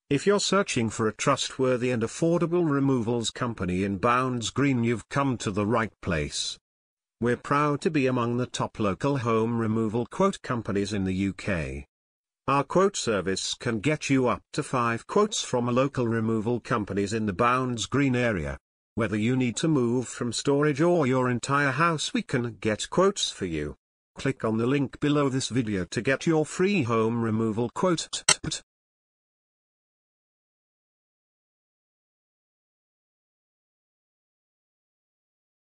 If you're searching for a trustworthy and affordable removals company in Bounds Green, you've come to the right place. We're proud to be among the top local home removal quote companies in the UK. Our quote service can get you up to 5 quotes from local removal companies in the Bounds Green area. Whether you need to move from storage or your entire house, we can get quotes for you. Click on the link below this video to get your free home removal quote.